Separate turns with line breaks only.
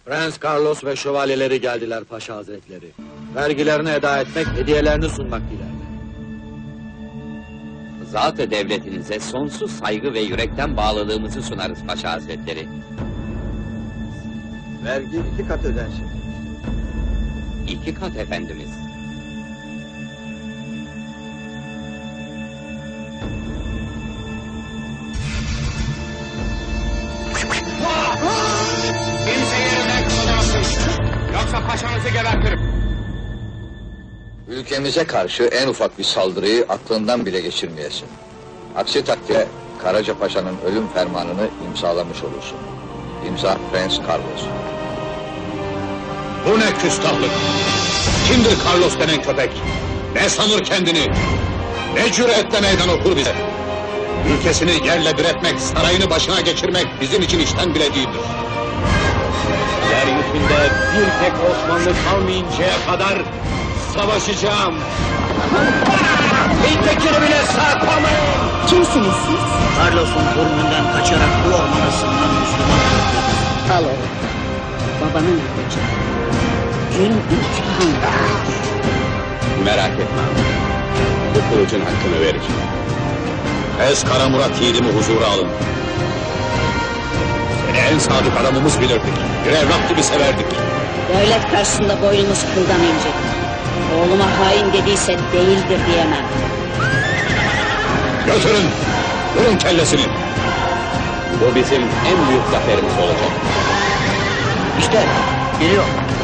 Prens Carlos ve şövalyeleri geldiler Paşa Hazretleri. Vergilerini eda etmek, hediyelerini sunmak dilerler.
Zat-ı devletinize sonsuz saygı ve yürekten bağlılığımızı sunarız Paşa Hazretleri.
Vergi 2 kat ödensin.
2 kat efendimiz.
Kimse yerinden kımıldamasın. Yoksa paşanızı gebertirim.
Ülkemize karşı en ufak bir saldırıyı aklından bile geçirmeyesin. Aksi takdirde Karaca Paşa'nın ölüm fermanını imzalamış olursun. İmza Prens Carlos.
Bu ne küstahlık? Kimdir Carlos denen köpek? Ne sanır kendini? Ne cüretle meydan okur bize? Ülkesini yerle bir etmek, sarayını başına geçirmek bizim için işten bile değildir. Yeryüzünde bir tek Osmanlı kalmayıncaya kadar savaşacağım. Bir tekini bile sarpamayın!
Kimsiniz siz?
Carlos'un burnundan kaçarak bu ormana sığınan Müslüman köpeğiz.
Al oğlum. Babanın kılıcı. Gün intikam.
Merak etme. Bu kılıcın hakkını vereceğim. Ez Kara Murat yiğidimi huzura alın. Seni en sadık adamımız bilirdik. Bir evlat gibi severdik.
Devlet karşısında boynumuz kıldan incedir. Oğluma hain dediyse değildir diyemem.
Götürün. Vurun kellesini. Bu bizim en büyük zaferimiz olacak.
İşte geliyor.